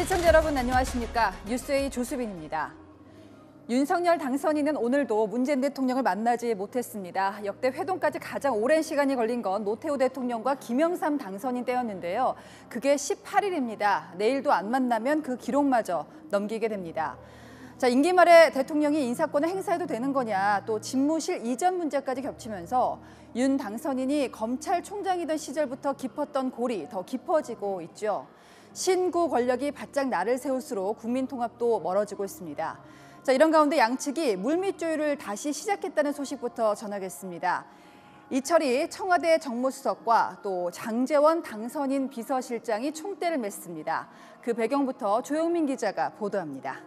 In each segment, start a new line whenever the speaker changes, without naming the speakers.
시청자 여러분 안녕하십니까? 뉴스A 조수빈입니다. 윤석열 당선인은 오늘도 문재인 대통령을 만나지 못했습니다. 역대 회동까지 가장 오랜 시간이 걸린 건 노태우 대통령과 김영삼 당선인 때였는데요. 그게 18일입니다. 내일도 안 만나면 그 기록마저 넘기게 됩니다. 자, 임기 말에 대통령이 인사권을 행사해도 되는 거냐, 또 집무실 이전 문제까지 겹치면서 윤 당선인이 검찰총장이던 시절부터 깊었던 골이 더 깊어지고 있죠. 신구 권력이 바짝 날을 세울수록 국민 통합도 멀어지고 있습니다. 자, 이런 가운데 양측이 물밑 조율을 다시 시작했다는 소식부터 전하겠습니다. 이철이 청와대 정무수석과 또 장제원 당선인 비서실장이 총대를 맸습니다. 그 배경부터 조영민 기자가 보도합니다.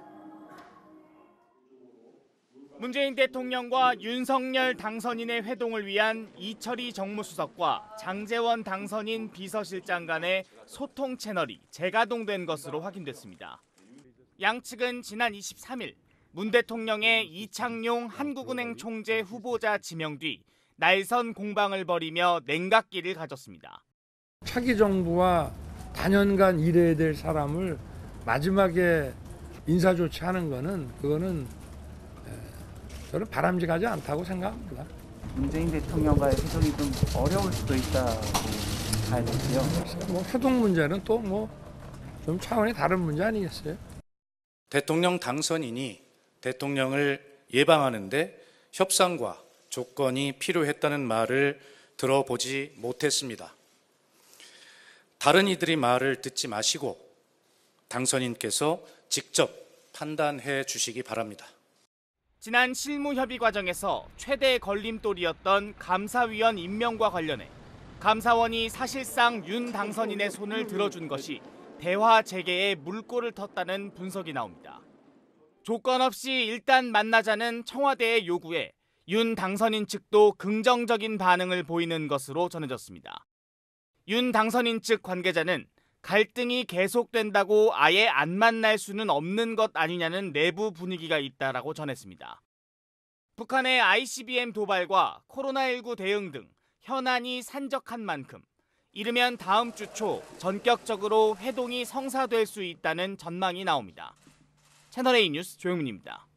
문재인 대통령과 윤석열 당선인의 회동을 위한 이철이 정무수석과 장제원 당선인 비서실장 간의 소통 채널이 재가동된 것으로 확인됐습니다. 양측은 지난 23일 문 대통령의 이창용 한국은행 총재 후보자 지명 뒤 날선 공방을 벌이며 냉각기를 가졌습니다.
차기 정부와 단연간 일해야 될 사람을 마지막에 인사조치하는 그거는 저는 바람직하지 않다고 생각합니다.
문재인 대통령과의 회동이 좀 어려울 수도 있다고 봐야 되고요.
회동 문제는 또 좀 차원이 다른 문제 아니겠어요?
대통령 당선인이 대통령을 예방하는데 협상과 조건이 필요했다는 말을 들어보지 못했습니다. 다른 이들의 말을 듣지 마시고 당선인께서 직접 판단해 주시기 바랍니다.
지난 실무협의 과정에서 최대 걸림돌이었던 감사위원 임명과 관련해 감사원이 사실상 윤 당선인의 손을 들어준 것이 대화 재개에 물꼬를 텄다는 분석이 나옵니다. 조건 없이 일단 만나자는 청와대의 요구에 윤 당선인 측도 긍정적인 반응을 보이는 것으로 전해졌습니다. 윤 당선인 측 관계자는 갈등이 계속된다고 아예 안 만날 수는 없는 것 아니냐는 내부 분위기가 있다라고 전했습니다. 북한의 ICBM 도발과 코로나19 대응 등 현안이 산적한 만큼 이르면 다음 주 초 전격적으로 회동이 성사될 수 있다는 전망이 나옵니다. 채널A 뉴스 조영민입니다.